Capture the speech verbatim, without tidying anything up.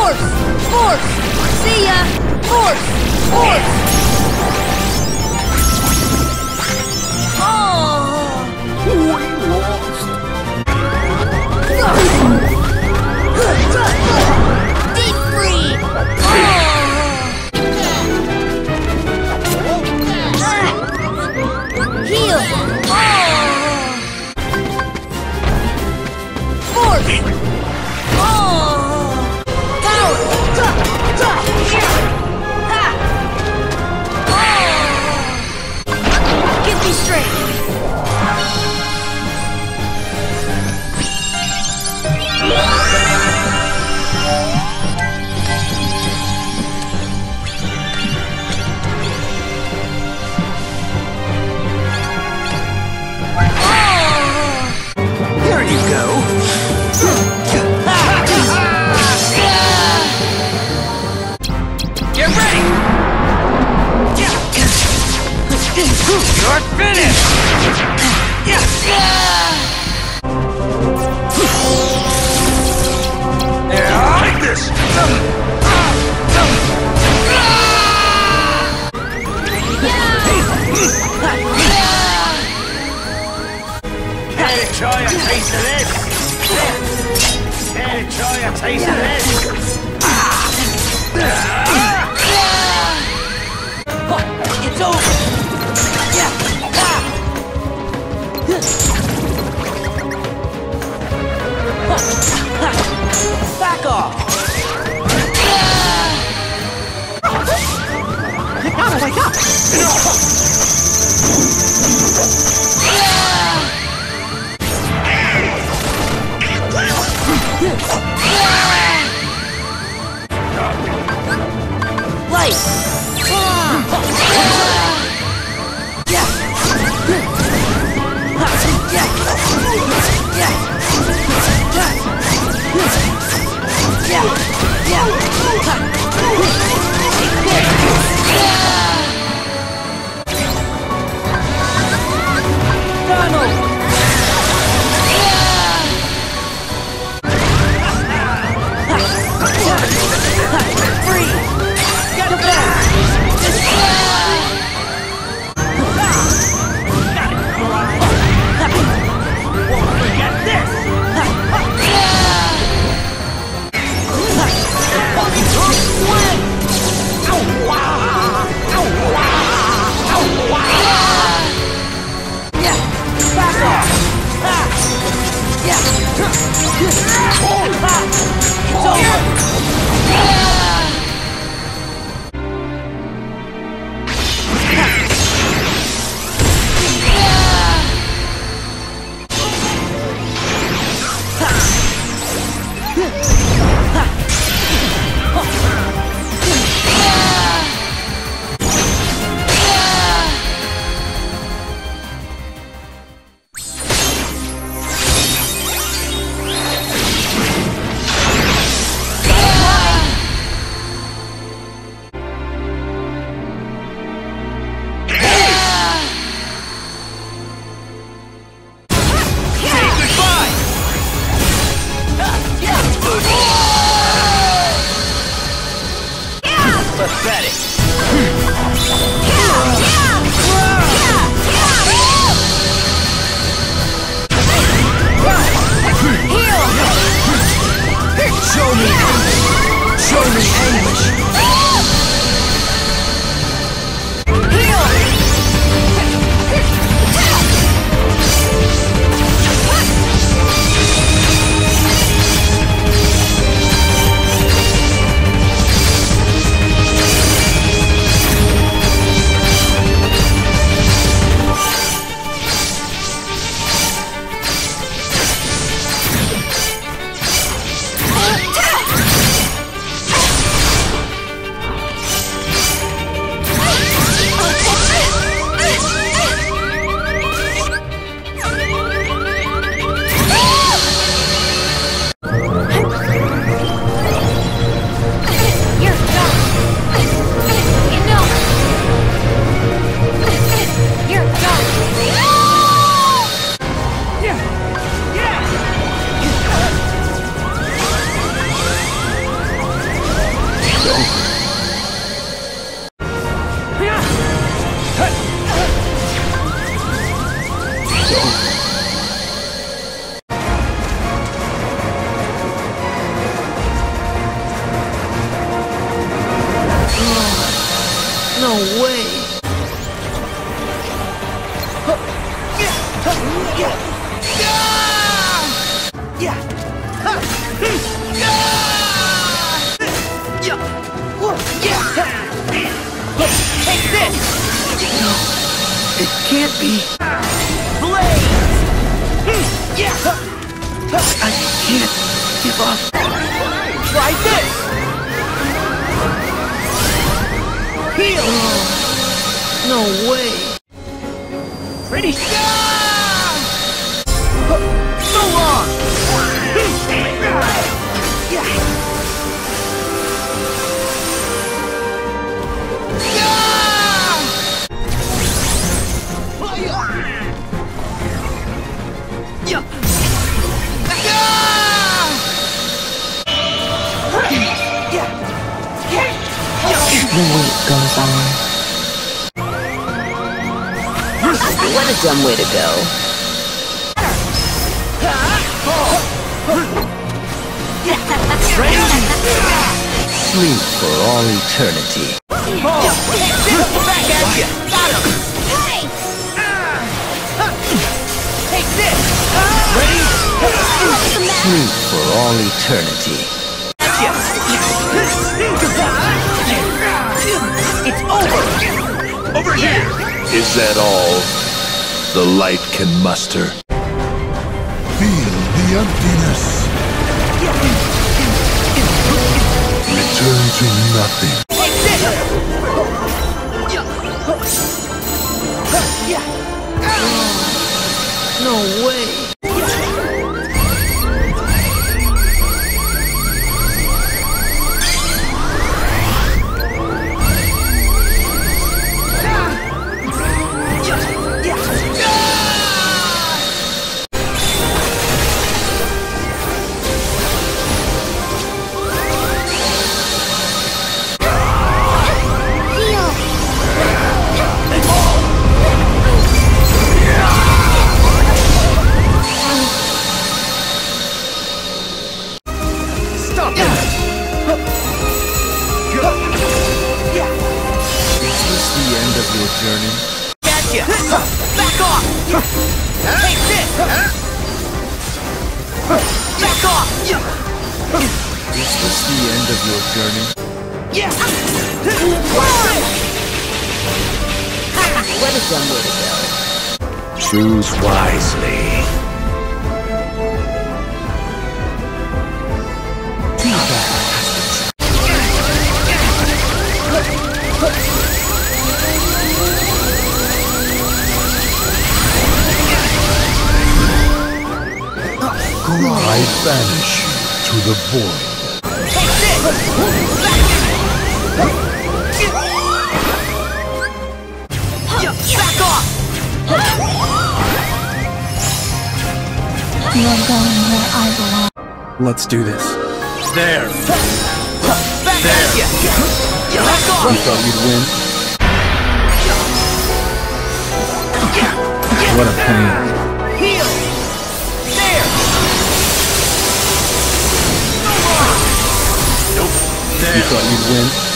Force! Force! See ya! Force! Force! Oh! We lost. Deep free! Oh! Heal! Oh! Force! Oh! Power! Ha! Oh! Give me strength! There you go. Get ready! You're finished! Take this. Care to try a taste of this? Care to try a taste of this? It's over! Back off! You gotta wake up. Light! Yeah. Ha. Yeah. Yeah. Take this. No, it can't be. Blaze. Yeah. I can't give up. Try this. Heal. No way. Ready? So long. The wait goes on. What a dumb way to go. Sleep for all eternity. Back at you. Got him. Take this. Ready? Sleep for all eternity. It's over. Over here. Is that all the light can muster? Feel the emptiness. Return to nothing. Take this. No way. Of your journey. Gotcha! Back off! Take this! Back off! Is this the end of your journey? Yeah! What a dumb way to go. Choose wisely. I banish you to the void. Take this! Back off! You're going where I belong. Let's do this. There. Back at you! Back off! You thought you'd win? What a pain. Heal! There! Nope. There. You thought you'd win?